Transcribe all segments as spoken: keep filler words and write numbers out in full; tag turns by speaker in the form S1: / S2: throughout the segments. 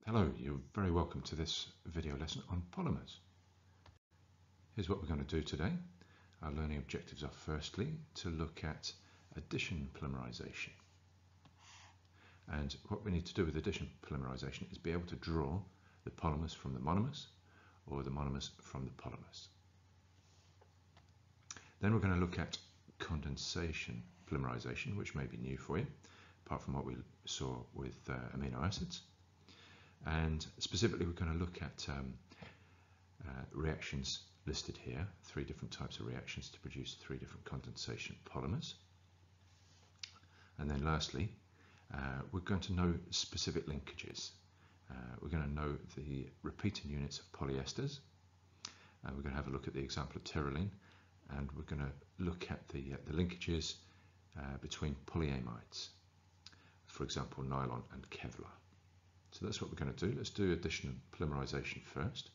S1: Hello, you're very welcome to this video lesson on polymers. Here's what we're going to do today. Our learning objectives are firstly to look at addition polymerization. And what we need to do with addition polymerization is be able to draw the polymers from the monomers or the monomers from the polymers. Then we're going to look at condensation polymerization, which may be new for you, apart from what we saw with uh, amino acids. And specifically, we're going to look at um, uh, reactions listed here, three different types of reactions to produce three different condensation polymers. And then lastly, uh, we're going to know specific linkages. Uh, we're going to know the repeating units of polyesters. Uh, we're going to have a look at the example of terylene, and we're going to look at the, uh, the linkages uh, between polyamides, for example, nylon and Kevlar. So that's what we're going to do. Let's do addition polymerization first.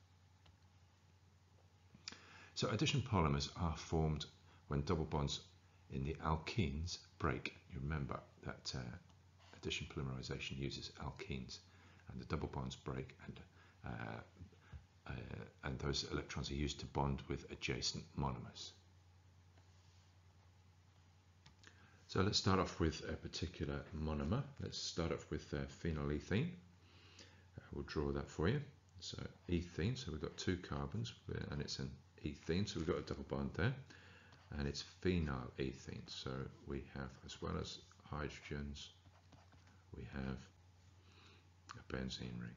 S1: So addition polymers are formed when double bonds in the alkenes break. You remember that uh, addition polymerization uses alkenes, and the double bonds break, and uh, uh, and those electrons are used to bond with adjacent monomers. So let's start off with a particular monomer. Let's start off with uh, phenylethene. Uh, we'll draw that for you. So ethene, so we've got two carbons, and it's an ethene, so we've got a double bond there. And it's phenylethene, so we have, as well as hydrogens, we have a benzene ring.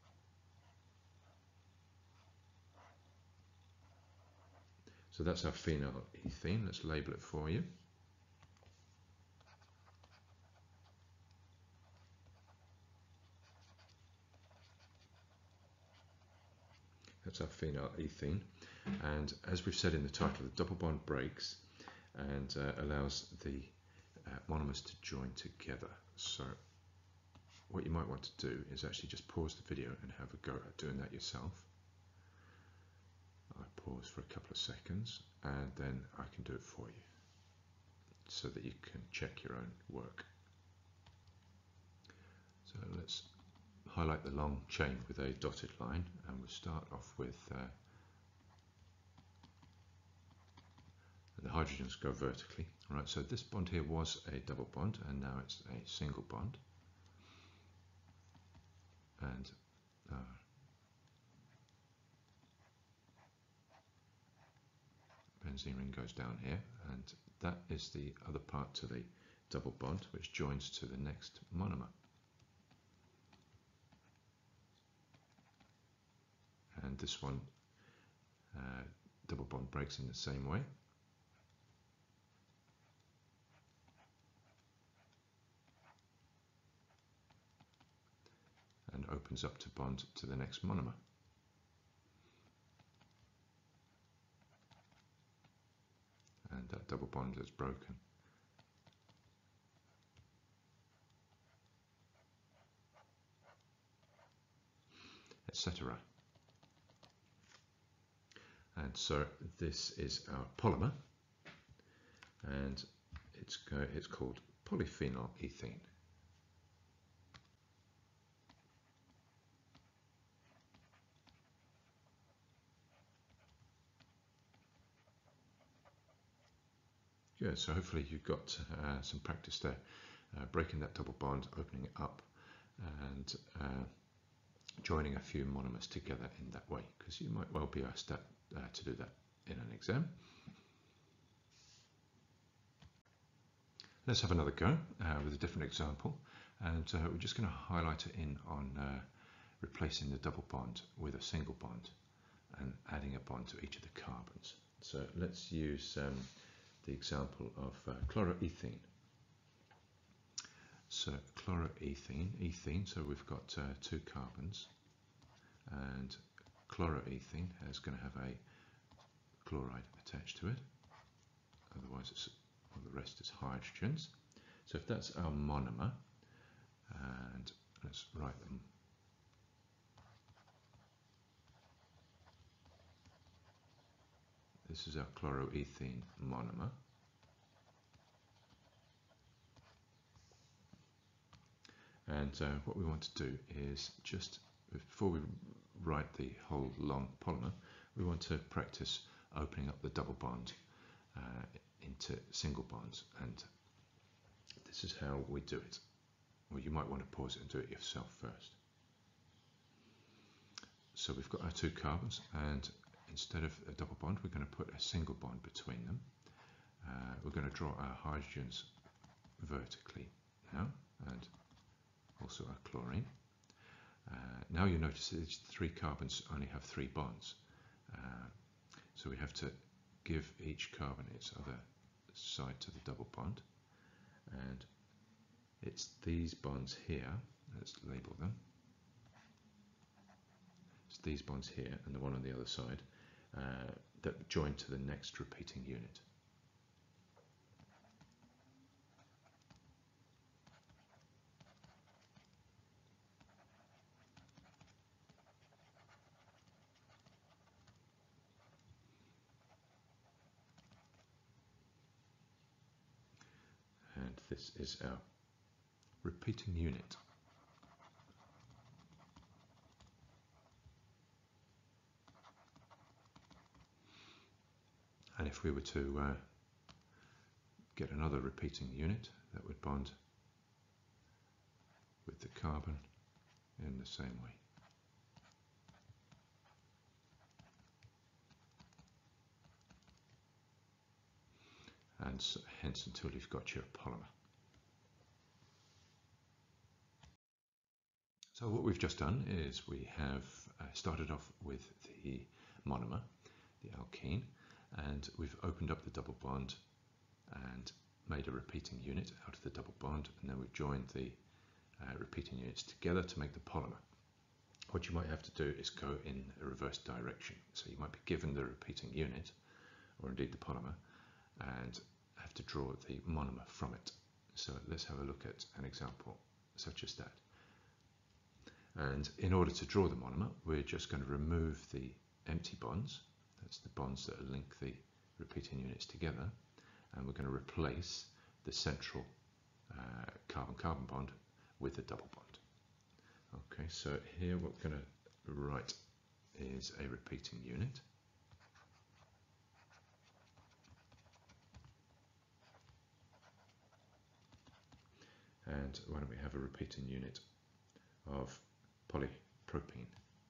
S1: So that's our phenylethene. Let's label it for you. That's our phenylethene, and as we've said in the title, the double bond breaks and uh, allows the uh, monomers to join together. So what you might want to do is actually just pause the video and have a go at doing that yourself. I pause for a couple of seconds and then I can do it for you so that you can check your own work. So let's highlight the long chain with a dotted line, and we'll start off with uh, the hydrogens go vertically. All right, so this bond here was a double bond, and now it's a single bond. And uh, benzene ring goes down here, and that is the other part to the double bond, which joins to the next monomer. And this one, uh, double bond breaks in the same way. And opens up to bond to the next monomer. And that double bond is broken. et cetera. And so this is our polymer, and it's, uh, it's called polyphenylethene. Good, so hopefully you've got uh, some practice there, uh, breaking that double bond, opening it up, and uh, joining a few monomers together in that way, because you might well be asked that, uh, to do that in an exam. Let's have another go uh, with a different example, and uh, we're just going to highlight it in on uh, replacing the double bond with a single bond and adding a bond to each of the carbons. So let's use um, the example of uh, chloroethene. So chloroethene, ethene, so we've got uh, two carbons, and chloroethene is going to have a chloride attached to it, otherwise it's, well, the rest is hydrogens. So if that's our monomer, and let's write them. This is our chloroethene monomer. And uh, what we want to do is just, before we write the whole long polymer, we want to practice opening up the double bond uh, into single bonds, and this is how we do it. Well, you might want to pause it and do it yourself first. So we've got our two carbons, and instead of a double bond, we're going to put a single bond between them. Uh, we're going to draw our hydrogens vertically now, and also our chlorine. Uh, now you notice that these three carbons only have three bonds. Uh, so we have to give each carbon its other side to the double bond. And it's these bonds here, let's label them. It's these bonds here and the one on the other side uh, that join to the next repeating unit. And this is our repeating unit. And if we were to uh, get another repeating unit, that would bond with the carbon in the same way. And so, hence until you've got your polymer. So what we've just done is we have uh, started off with the monomer, the alkene, and we've opened up the double bond and made a repeating unit out of the double bond, and then we've joined the uh, repeating units together to make the polymer. What you might have to do is go in a reverse direction. So you might be given the repeating unit, or indeed the polymer, and have to draw the monomer from it. So let's have a look at an example such as that. And in order to draw the monomer, we're just going to remove the empty bonds. That's the bonds that link the repeating units together. And we're going to replace the central carbon-carbon uh, bond with a double bond. Okay, so here what we're going to write is a repeating unit. And why don't we have a repeating unit of polypropene.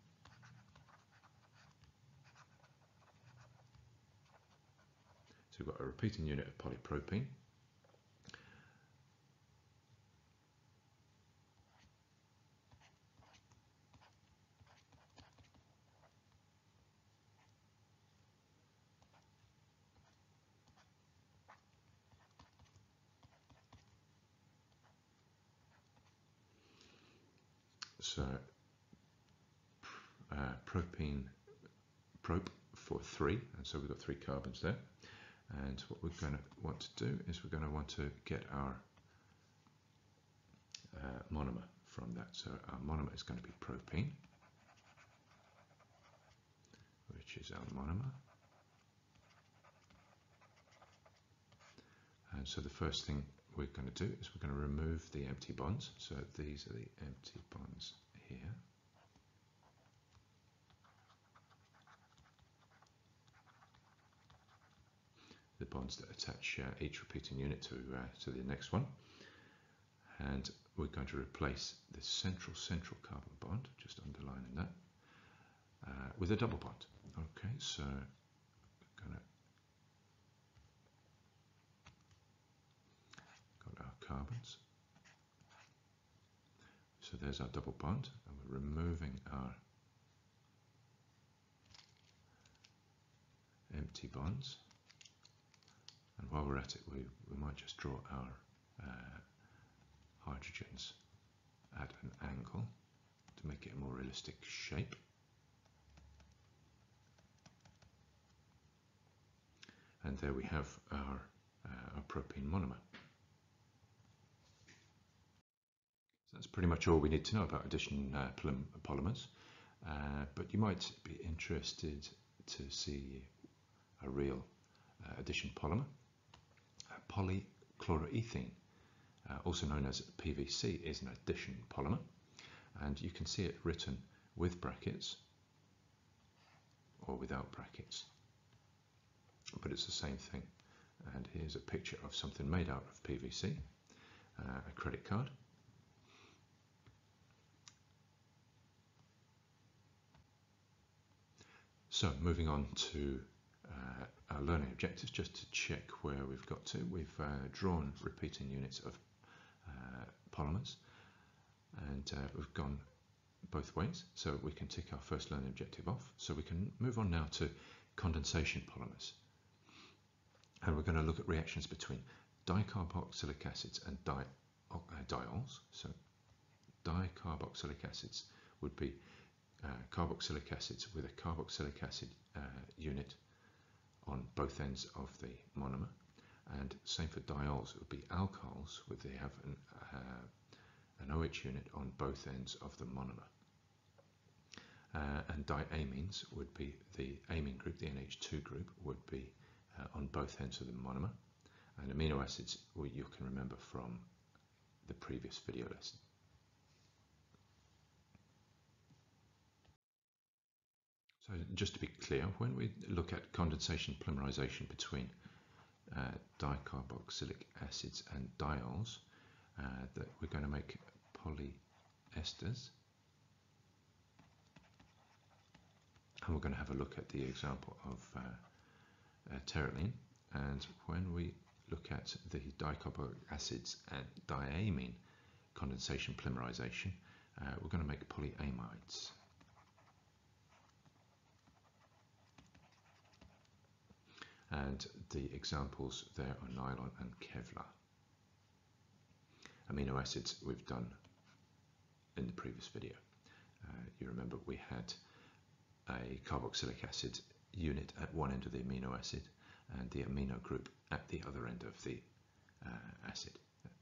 S1: So we've got a repeating unit of polypropene. So uh, propene, prop for three, and so we've got three carbons there. And what we're going to want to do is we're going to want to get our uh, monomer from that. So our monomer is going to be propene, which is our monomer. And so the first thing we're going to do is we're going to remove the empty bonds. So these are the empty bonds here. The bonds that attach uh, each repeating unit to, uh, to the next one. And we're going to replace the central central carbon bond, just underlining that, uh, with a double bond. Okay, so we're going to got our carbons. So there's our double bond, and we're removing our empty bonds. And while we're at it, we, we might just draw our uh, hydrogens at an angle to make it a more realistic shape. And there we have our, uh, our propene monomer. So that's pretty much all we need to know about addition uh, polymers. Uh, but you might be interested to see a real uh, addition polymer, a polychloroethene. uh, also known as P V C, is an addition polymer, and you can see it written with brackets or without brackets, but it's the same thing. And here's a picture of something made out of P V C, uh, a credit card. So moving on to uh, our learning objectives, just to check where we've got to. We've uh, drawn repeating units of uh, polymers, and uh, we've gone both ways, so we can tick our first learning objective off. So we can move on now to condensation polymers, and we're going to look at reactions between dicarboxylic acids and di uh, diols. So dicarboxylic acids would be uh, carboxylic acids with a carboxylic acid uh, unit on both ends of the monomer, and same for diols. It would be alcohols with they have an, uh, an OH unit on both ends of the monomer. Uh, and diamines would be the amine group, the N H two group, would be uh, on both ends of the monomer. And amino acids, well, you can remember from the previous video lesson. So just to be clear, when we look at condensation polymerization between uh, dicarboxylic acids and diols, uh, that we're going to make polyesters. And we're going to have a look at the example of uh, uh, terylene. And when we look at the dicarboxylic acids and diamine condensation polymerization, uh, we're going to make polyamides. And the examples there are nylon and Kevlar. Amino acids we've done in the previous video. Uh, you remember we had a carboxylic acid unit at one end of the amino acid and the amino group at the other end of the uh, acid.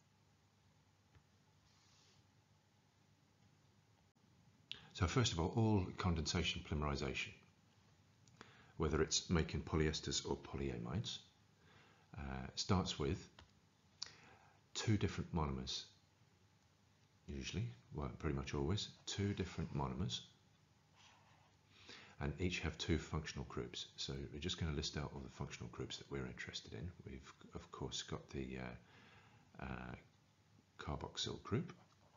S1: So first of all, all condensation polymerization, whether it's making polyesters or polyamides, uh, starts with two different monomers, usually, well, pretty much always, two different monomers, and each have two functional groups. So we're just going to list out all the functional groups that we're interested in. We've, of course, got the uh, uh, carboxyl group,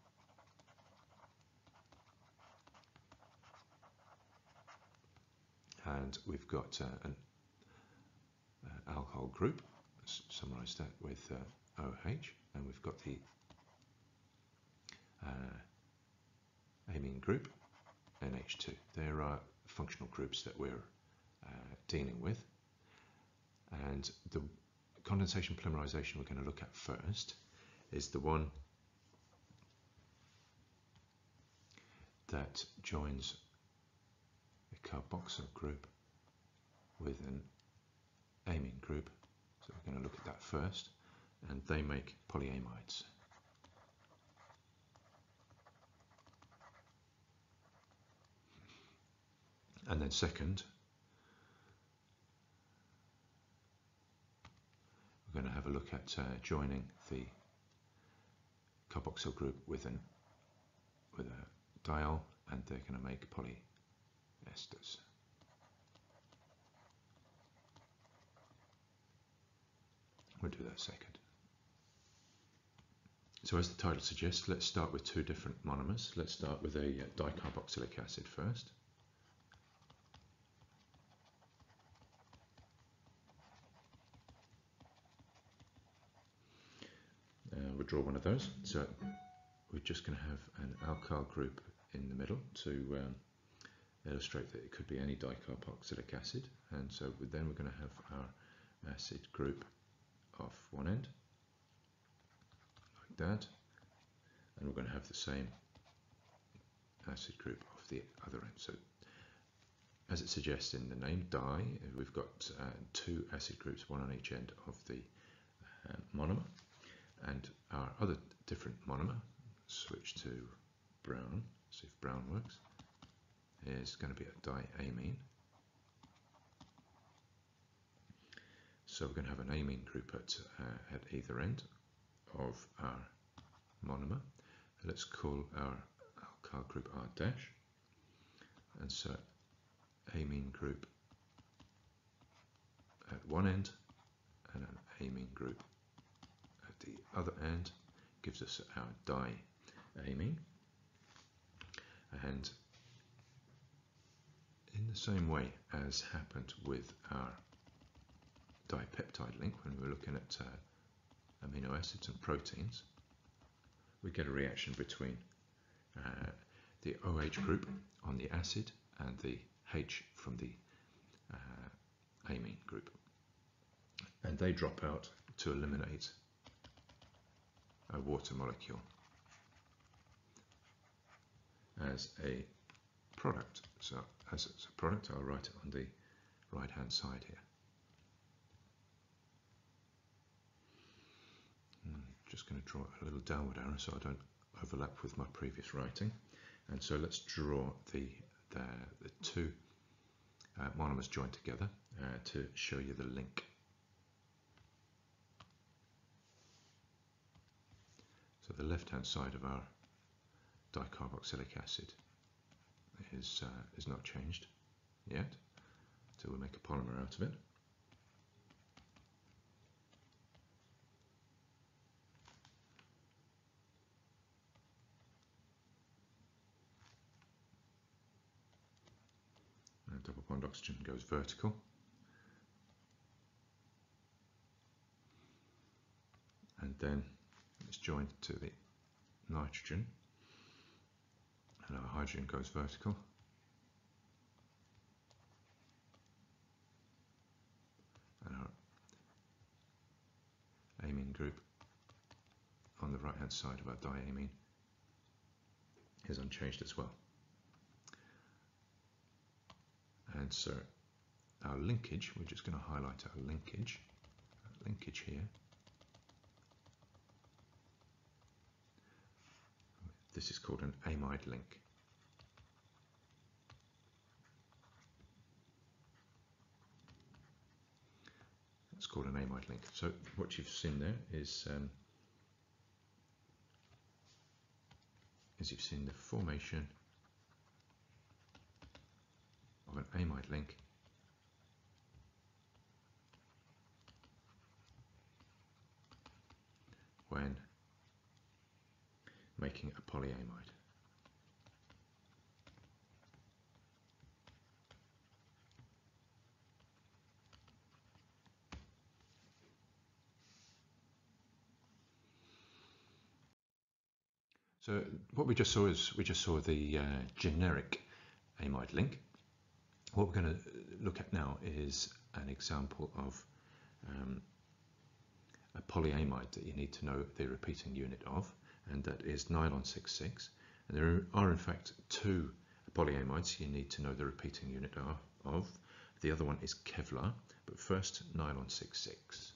S1: and we've got uh, an uh, alcohol group. Let's summarize that with uh, OH, and we've got the uh, amine group, N H two. There are functional groups that we're uh, dealing with, and the condensation polymerization we're going to look at first is the one that joins a carboxyl group with an amine group. So we're going to look at that first, and they make polyamides. And then second, we're going to have a look at uh, joining the carboxyl group with an with a diol, and they're going to make polyesters. We'll do that second. So as the title suggests, let's start with two different monomers. Let's start with a uh, dicarboxylic acid first. Uh, we'll draw one of those. So we're just going to have an alkyl group in the middle to um, illustrate that it could be any dicarboxylic acid. And so then we're going to have our acid group off one end, like that. And we're going to have the same acid group off the other end. So as it suggests in the name, di, we've got uh, two acid groups, one on each end of the uh, monomer. And our other different monomer, switch to brown, see if brown works, is going to be a diamine. So we're going to have an amine group at, uh, at either end of our monomer. Let's call our alkyl group R dash, and so amine group at one end and an amine group at the other end gives us our diamine. And in the same way as happened with our dipeptide link when we were looking at uh, amino acids and proteins, we get a reaction between uh, the OH group on the acid and the H from the uh, amine group, and they drop out to eliminate a water molecule as a product. So as it's a product, I'll write it on the right hand side here. I'm just going to draw a little downward arrow so I don't overlap with my previous writing. And so let's draw the, the, the two uh, monomers joined together uh, to show you the link. So the left hand side of our dicarboxylic acid is, uh, is not changed yet, so we'll make a polymer out of it. And double bond oxygen goes vertical. And then it's joined to the nitrogen, and our hydrogen goes vertical. And our amine group on the right hand side of our diamine is unchanged as well. And so our linkage, we're just going to highlight our linkage, our linkage here. This is called an amide link. It's called an amide link. So what you've seen there is, um, is you've seen the formation of an amide link when making a polyamide. So what we just saw is we just saw the uh, generic amide link. What we're going to look at now is an example of um, a polyamide that you need to know the repeating unit of, and that is nylon six six. And there are in fact two polyamides you need to know the repeating unit of. The other one is Kevlar, but first nylon six six.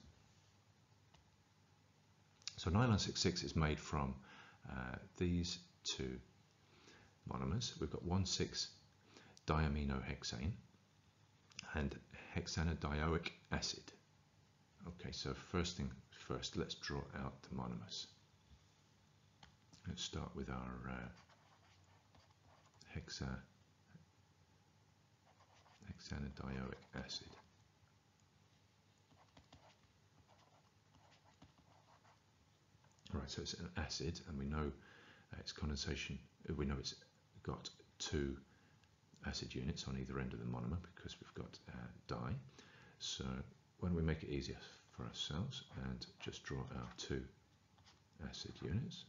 S1: So nylon six six is made from uh, these two monomers. We've got one six diaminohexane and hexanidioic acid. Okay, so first thing first, let's draw out the monomers. Let's start with our uh, hexa, hexanidioic acid. Right, so it's an acid, and we know uh, its condensation, we know it's got two acid units on either end of the monomer because we've got uh, di. So when we make it easier for ourselves and just draw our two acid units.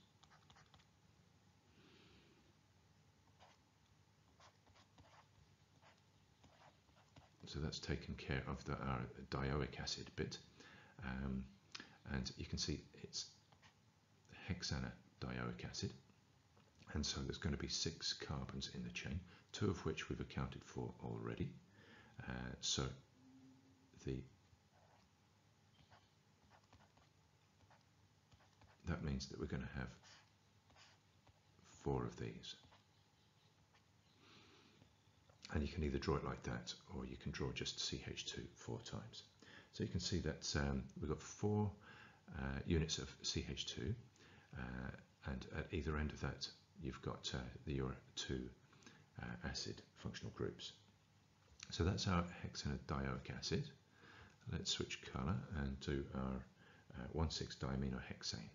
S1: So that's taken care of the, our dioic acid bit, um, and you can see it's hexanidioic acid, and so there's going to be six carbons in the chain, two of which we've accounted for already. Uh, so the that means that we're going to have four of these. And you can either draw it like that, or you can draw just C H two four times. So you can see that um, we've got four uh, units of C H two, uh, and at either end of that you've got uh, the, your two uh, acid functional groups. So that's our hexanidioic acid. Let's switch colour and do our uh, one six diaminohexane.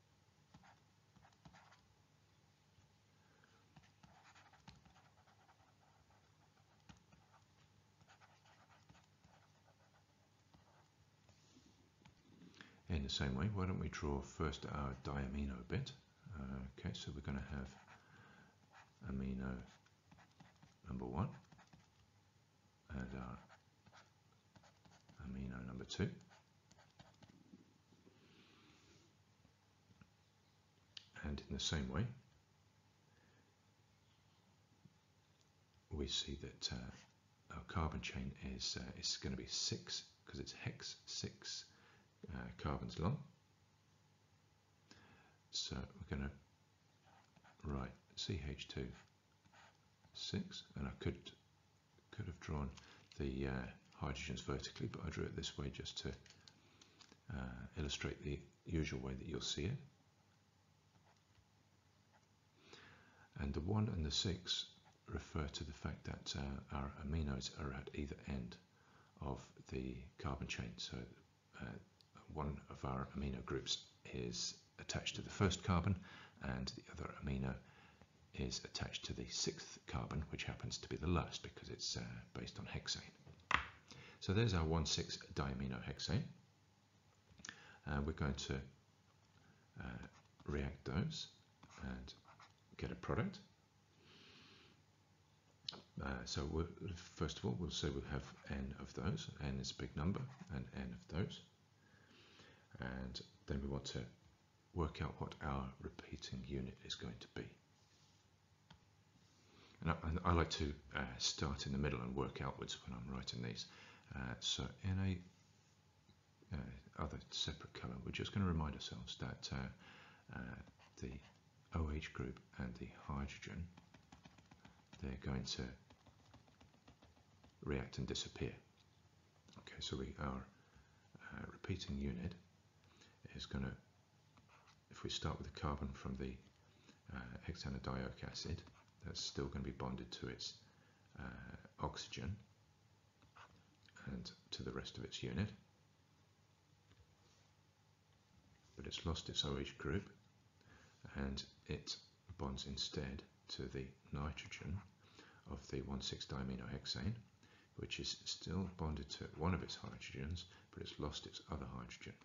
S1: In the same way, why don't we draw first our diamino bit? Uh, okay, so we're going to have amino number one and our amino number two. And in the same way, we see that uh, our carbon chain is, uh, is going to be six, because it's hex six uh, carbons long. So we're going to write C H two six, and I could could have drawn the uh, hydrogens vertically, but I drew it this way just to uh, illustrate the usual way that you'll see it. And the one and the six refer to the fact that uh, our aminos are at either end of the carbon chain. So uh, one of our amino groups is attached to the first carbon, and the other amino is attached to the sixth carbon, which happens to be the last because it's uh, based on hexane. So there's our one six diaminohexane. Uh, we're going to uh, react those and get a product. Uh, so we'll, first of all, we'll say we'll have n of those. N is a big number, and n of those. And then we want to work out what our repeating unit is going to be. And I, and I like to uh, start in the middle and work outwards when I'm writing these. Uh, so in a uh, other separate colour, we're just going to remind ourselves that uh, uh, the OH group and the hydrogen, they're going to react and disappear. Okay, so we, our uh, repeating unit is going to, if we start with the carbon from the uh, hexanidioic acid, that's still going to be bonded to its uh, oxygen and to the rest of its unit, but it's lost its OH group and it bonds instead to the nitrogen of the one six diaminohexane, which is still bonded to one of its hydrogens, but it's lost its other hydrogen.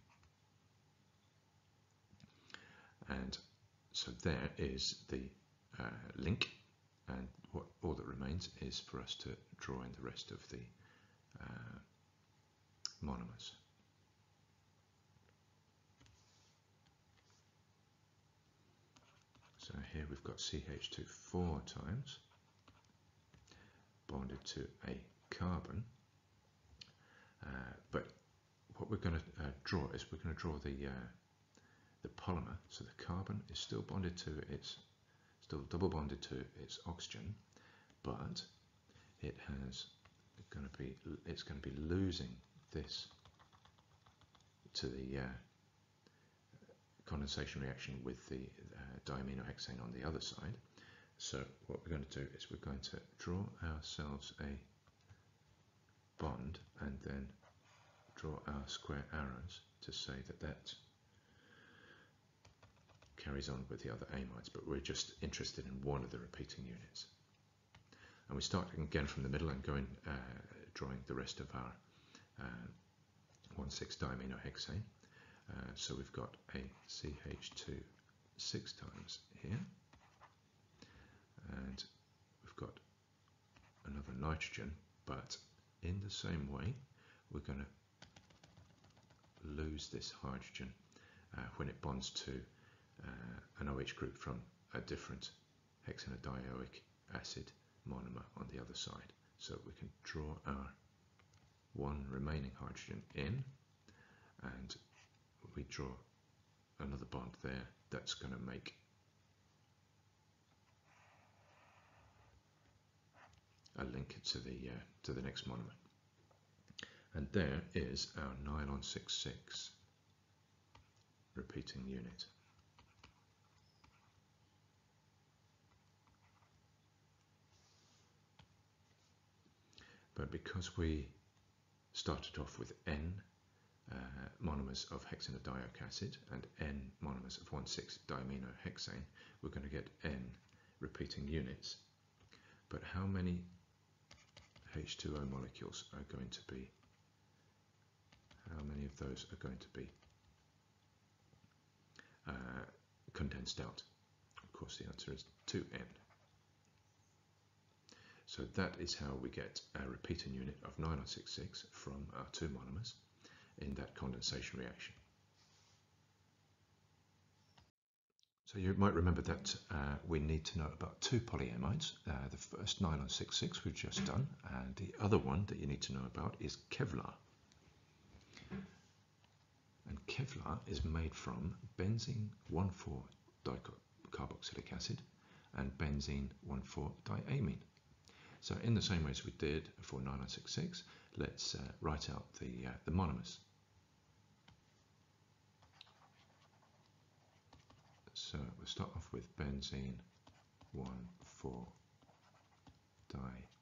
S1: And so there is the uh, link, and what all that remains is for us to draw in the rest of the uh, monomers. So here we've got C H two four times bonded to a carbon, uh, but what we're going to uh, draw is we're going to draw the uh, the polymer. So the carbon is still bonded to its, still double bonded to its oxygen, but it has going to be, it's going to be losing this to the uh, condensation reaction with the uh, diaminohexane on the other side. So what we're going to do is we're going to draw ourselves a bond and then draw our square arrows to say that that carries on with the other amides, but we're just interested in one of the repeating units. And we start again from the middle and going uh, drawing the rest of our uh, one six diaminohexane. Uh, so we've got a C H two six times here, and we've got another nitrogen, but in the same way we're going to lose this hydrogen uh, when it bonds to uh, an OH group from a different hexanidioic acid monomer on the other side. So we can draw our one remaining hydrogen in, and we draw another bond there that's going to make a link to the uh, to the next monomer. And there is our nylon six six repeating unit. but because we started off with N uh, monomers of hexanidioic acid and N monomers of one six diaminohexane, we're going to get N repeating units. But how many H two O molecules are going to be, how many of those are going to be uh, condensed out? Of course, the answer is two N. So that is how we get a repeating unit of nine O six six from our two monomers in that condensation reaction. So you might remember that uh, we need to know about two polyamides. Uh, the first nine O six six we've just done, and the other one that you need to know about is Kevlar. And Kevlar is made from benzene one four dicarboxylic acid and benzene one four diamine. So in the same way as we did for nine O six six, let's uh, write out the, uh, the monomers. So we'll start off with benzene one four di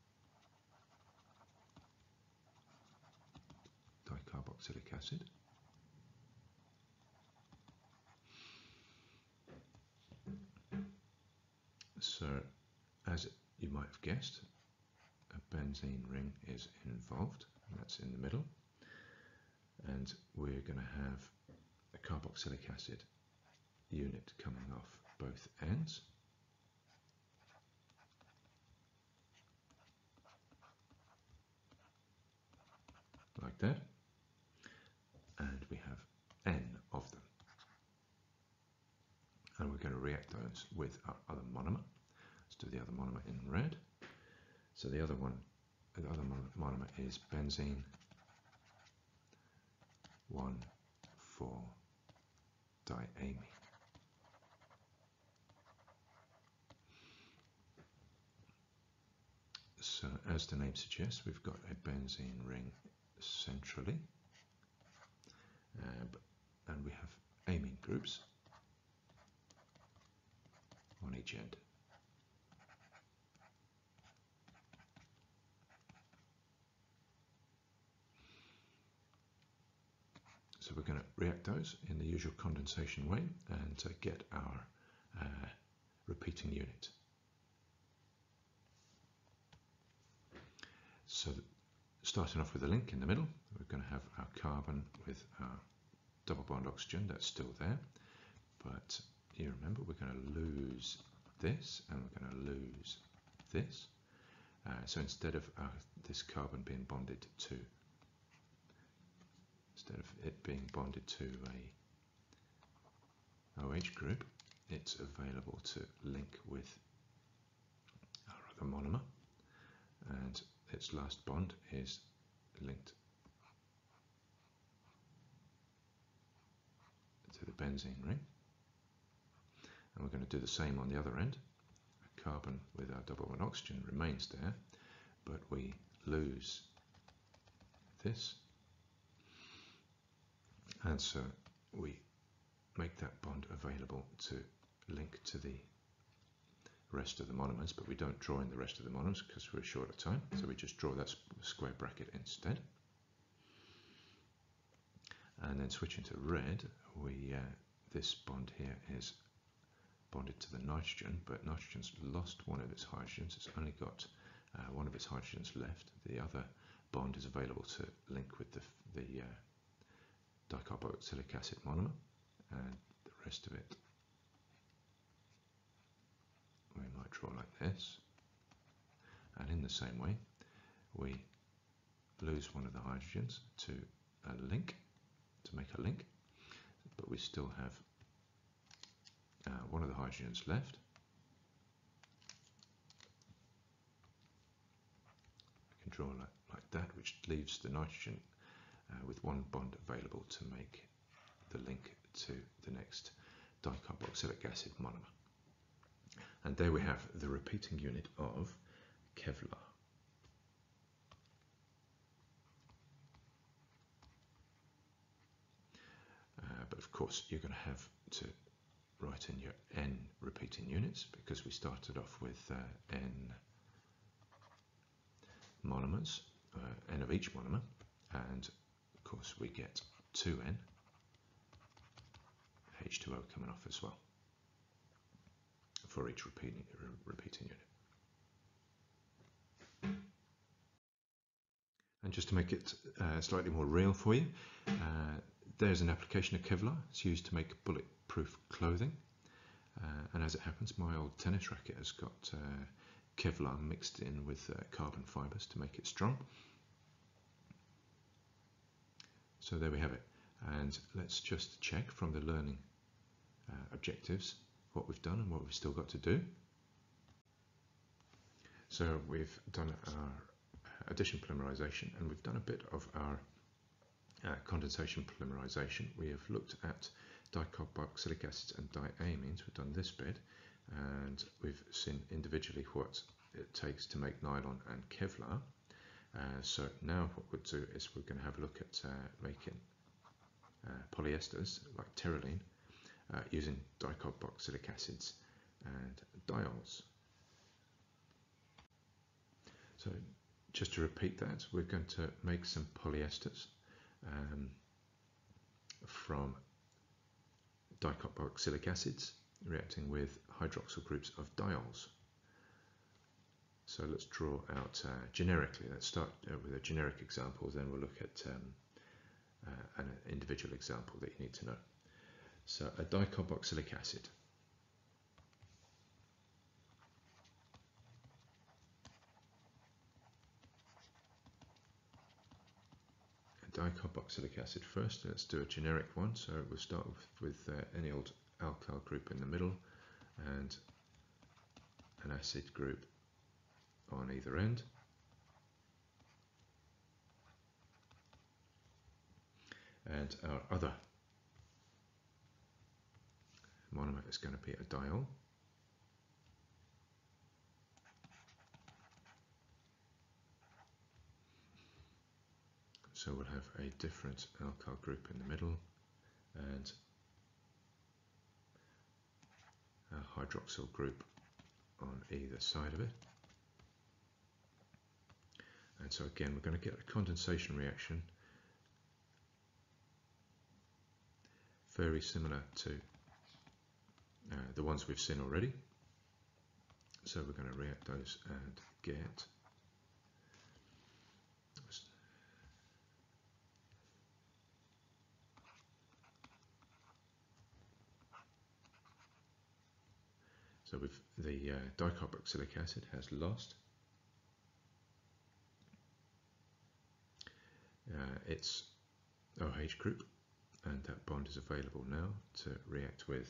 S1: dicarboxylic acid. So as you might have guessed, a benzene ring is involved, and that's in the middle, and we're going to have a carboxylic acid unit coming off both ends. Like that. And we have N of them. And we're going to react those with our other monomer. Let's do the other monomer in red. So the other one, the other monomer is benzene one four diamine. So as the name suggests, we've got a benzene ring centrally, uh, and we have amine groups on each end. So we're going to react those in the usual condensation way and uh, get our uh, repeating unit. So starting off with a link in the middle, we're going to have our carbon with our double bond oxygen, that's still there, but you remember we're going to lose this and we're going to lose this. Uh, so instead of our, this carbon being bonded to, instead of it being bonded to a OH group, it's available to link with our other monomer, and its last bond is linked to the benzene ring. And we're going to do the same on the other end. A carbon with our double bond oxygen remains there, but we lose this. And so we make that bond available to link to the rest of the monomers, but we don't draw in the rest of the monomers because we're short of time, so we just draw that square bracket instead. And then switching to red, we uh, this bond here is bonded to the nitrogen, but nitrogen's lost one of its hydrogens. It's only got uh, one of its hydrogens left. The other bond is available to link with the, the uh, dicarboxylic acid monomer, and the rest of it we might draw like this. And in the same way, we lose one of the hydrogens to a link, to make a link, but we still have uh, one of the hydrogens left. I can draw like, like that, which leaves the nitrogen uh, with one bond available to make the link to the next dicarboxylic acid monomer. And there we have the repeating unit of Kevlar. Uh, but of course, you're going to have to write in your N repeating units because we started off with uh, N monomers uh, N of each monomer, and of course we get two N, H two O coming off as well for each repeating, repeating unit. And just to make it uh, slightly more real for you, uh, there's an application of Kevlar. It's used to make bulletproof clothing. Uh, and as it happens, my old tennis racket has got uh, Kevlar mixed in with uh, carbon fibres to make it strong. So there we have it. And let's just check from the learning uh, objectives what we've done and what we've still got to do. So we've done our addition polymerization, and we've done a bit of our uh, condensation polymerization. We have looked at dicarboxylic acids and diamines. We've done this bit, and we've seen individually what it takes to make nylon and Kevlar. Uh, so now what we'll do is we're going to have a look at uh, making uh, polyesters like terylene uh, using dicarboxylic acids and diols. So just to repeat that, we're going to make some polyesters um, from dicarboxylic acids reacting with hydroxyl groups of diols. So let's draw out uh, generically. Let's start uh, with a generic example, then we'll look at um, uh, an individual example that you need to know. So a dicarboxylic acid. Dicarboxylic acid first. Let's do a generic one. So we'll start with, with uh, any old alkyl group in the middle and an acid group on either end. And our other monomer is going to be a diol. So we'll have a different alkyl group in the middle and a hydroxyl group on either side of it. And so again, we're going to get a condensation reaction very similar to uh, the ones we've seen already. So we're going to react those and get So with the uh, dicarboxylic acid has lost uh, its OH group, and that bond is available now to react with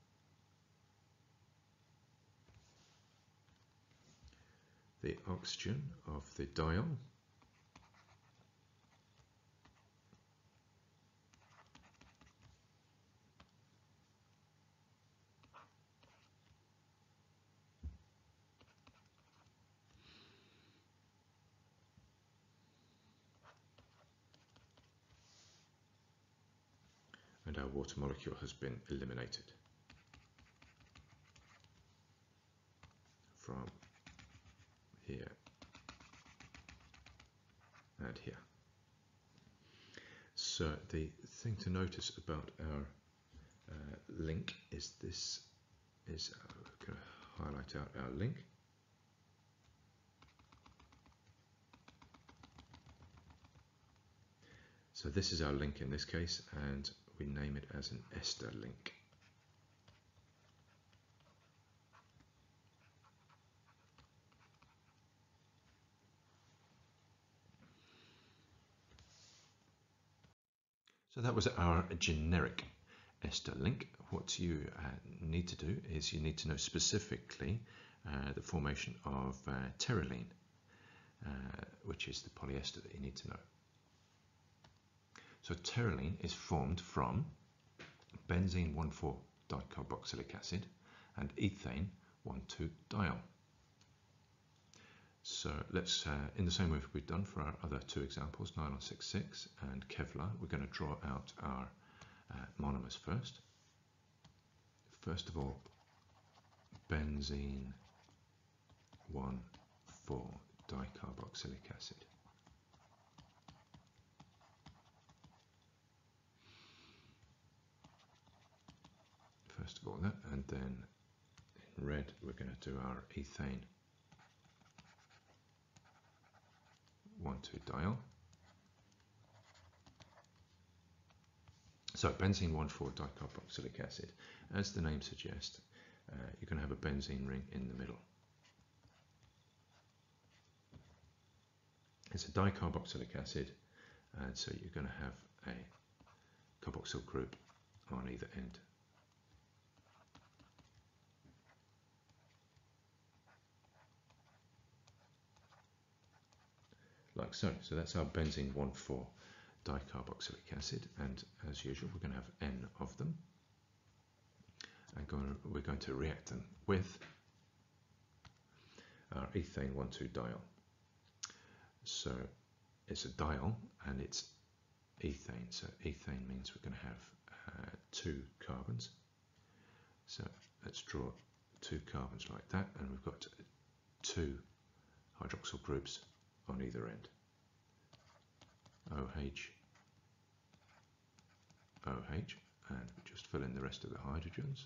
S1: the oxygen of the diol. And our water molecule has been eliminated from here and here. So the thing to notice about our uh, link is this is uh, we're going to highlight out our link. So this is our link in this case, and we name it as an ester link. So that was our generic ester link. What you uh, need to do is you need to know specifically uh, the formation of uh, terylene, uh, which is the polyester that you need to know. So terylene is formed from benzene one four dicarboxylic acid and ethane one two diol. So let's, uh, in the same way we've done for our other two examples, nylon six six and Kevlar, we're going to draw out our uh, monomers first. First of all, benzene one four dicarboxylic acid. got that. And then in red, we're going to do our ethane one two diol. So benzene one four dicarboxylic acid, as the name suggests, uh, you're going to have a benzene ring in the middle. It's a dicarboxylic acid, and so you're going to have a carboxyl group on either end. Like so. So that's our benzene one four dicarboxylic acid, and as usual we're going to have N of them, and going, we're going to react them with our ethane one two diol. So it's a diol and it's ethane, so ethane means we're going to have uh, two carbons. So let's draw two carbons like that, and we've got two hydroxyl groups on either end. OH, OH, and we just fill in the rest of the hydrogens,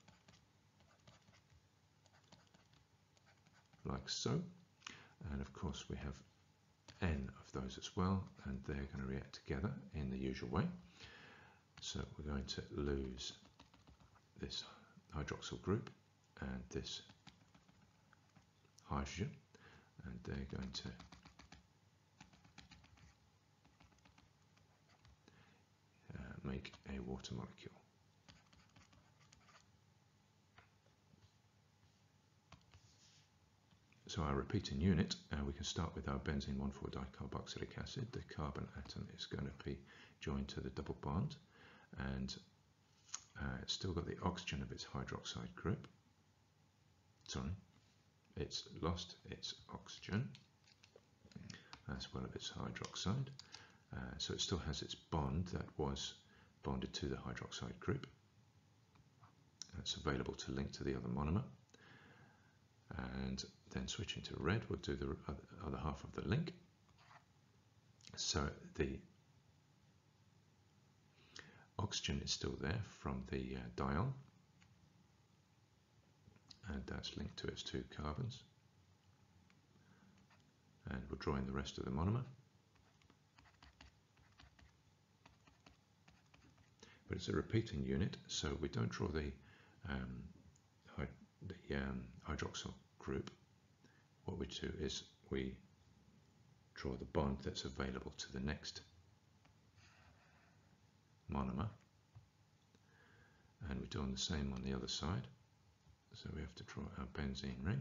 S1: like so. And of course we have N of those as well, and they're going to react together in the usual way. So we're going to lose this hydroxyl group and this hydrogen, and they're going to uh, make a water molecule. So our repeating unit, uh, we can start with our benzene one four dicarboxylic acid. The carbon atom is going to be joined to the double bond, and uh, it's still got the oxygen of its hydroxide group. Sorry, it's lost its oxygen as well as its hydroxide. Uh, so it still has its bond that was bonded to the hydroxide group. It's available to link to the other monomer. And then switching to red, we'll do the other half of the link. So the oxygen is still there from the uh, diol, and that's linked to its two carbons. And we'll draw in the rest of the monomer. But it's a repeating unit, so we don't draw the um, the um, hydroxyl group. What we do is we draw the bond that's available to the next monomer, and we're doing the same on the other side. So we have to draw our benzene ring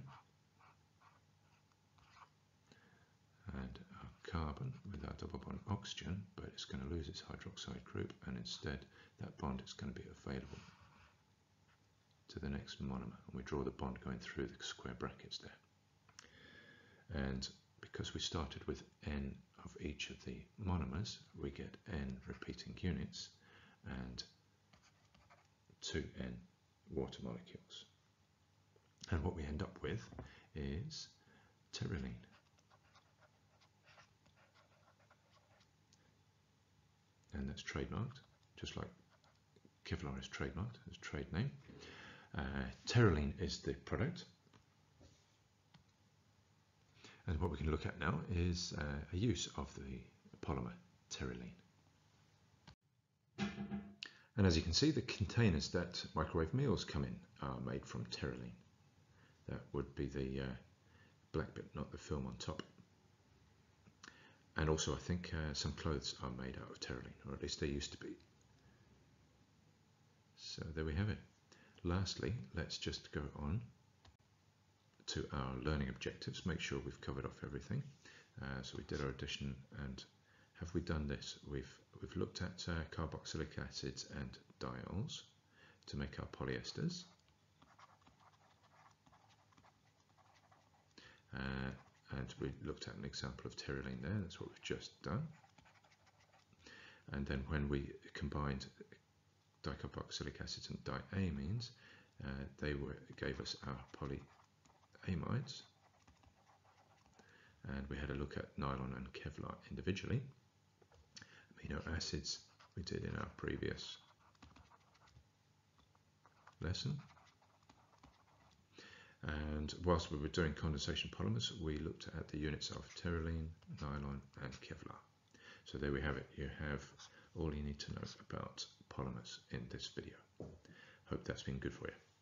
S1: and our carbon with our double bond oxygen, but it's going to lose its hydroxide group, and instead that bond is going to be available to the next monomer, and we draw the bond going through the square brackets there. And because we started with N of each of the monomers, we get N repeating units and two N water molecules. And what we end up with is terylene. And that's trademarked, just like Kevlar is trademarked as trade name. Uh, terylene is the product, and what we can look at now is uh, a use of the polymer terylene. And as you can see, the containers that microwave meals come in are made from terylene. That would be the uh, black bit, not the film on top. And also I think uh, some clothes are made out of terylene, or at least they used to be. So there we have it. Lastly, let's just go on to our learning objectives, make sure we've covered off everything. Uh, so we did our addition, and have we done this? We've, we've looked at uh, carboxylic acids and diols to make our polyesters. Uh, and we looked at an example of terylene there, that's what we've just done. And then when we combined dicarboxylic acids and diamines, uh, they were, gave us our polyamides. And we had a look at nylon and Kevlar individually. Amino acids we did in our previous lesson. And whilst we were doing condensation polymers, we looked at the units of terylene, nylon and Kevlar. So there we have it. You have all you need to know about polymers in this video. Hope that's been good for you.